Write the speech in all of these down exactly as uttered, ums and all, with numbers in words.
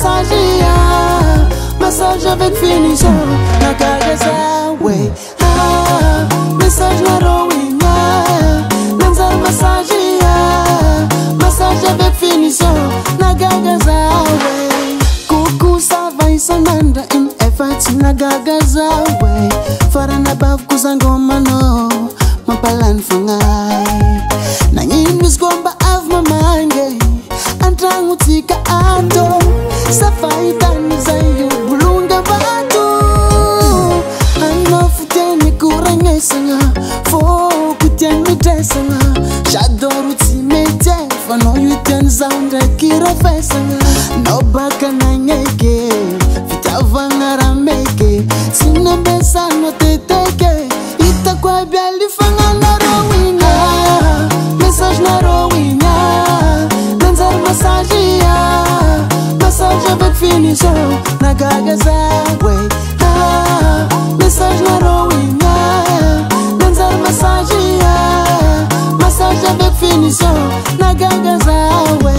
massagia, massage avec finition. Na kagaza way, ah, message na rowinga. Nanza massagia, massage avec finition. Na kagaza way, kuku sava isananda in effort. Na kagaza way, farana bab kuzangoma no, mapalan fangai. Nangin misgomba av mamange. Antrangu tika ato safaita nizayu bulunga batu anofuteni kurenge sanga fo kuteni tesanga shadoru timete fano yuten zanda kira fesanga no baka nangeke fitavanga rameke sinembesa no teteke itakwa byali fanga na rowinga message na rowinga massagia, massage avec finition. Na kagaza way, ah, message na rowinga. Nanza massagia, massage avec finition. Na kagaza way.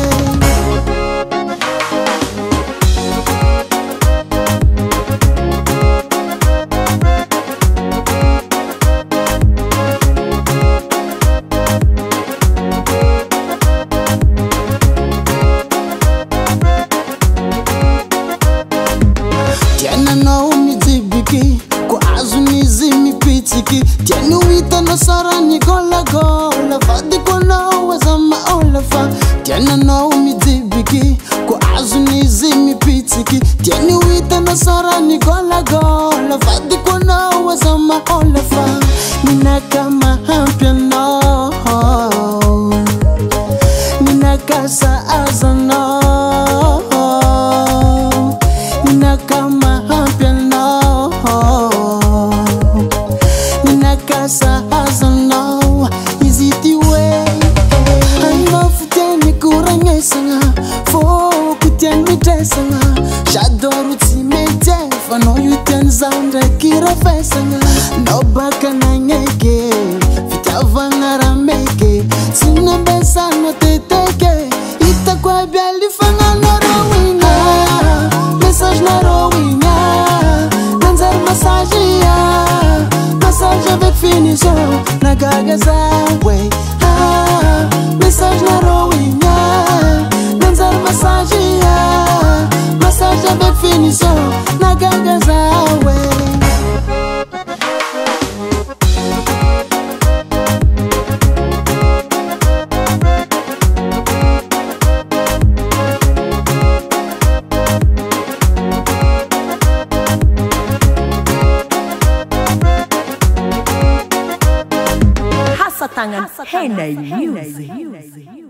Tiana no umizibiki, kwa azunizi mipitiki. Tiana wita no sara ni gola gola, fadi kono weza maolafa. Tiana no umizibiki, kwa azunizi mipitiki. Tiana wita no sara ni gola gola, fadi kono weza maolafa. Mina kama hampiano, mina kasa azano. Mina kama hampiano, mina kasa azano. Is it the way? I love teni kurenge sanga, fo kuteni tesanga. Shadoru timete, fano yuten zanda kira fesanga. No baka nangeke, fitavanga rameke. Sinembesa no teteke, itakwa byali fanga na rowinga. Message na rowinga, nanza massagia, massage avec finition. Na kagaza way, ah, message na rowinga, nanza massagia, massage avec finition. Na kagaza way. Hasatangan Henay Music.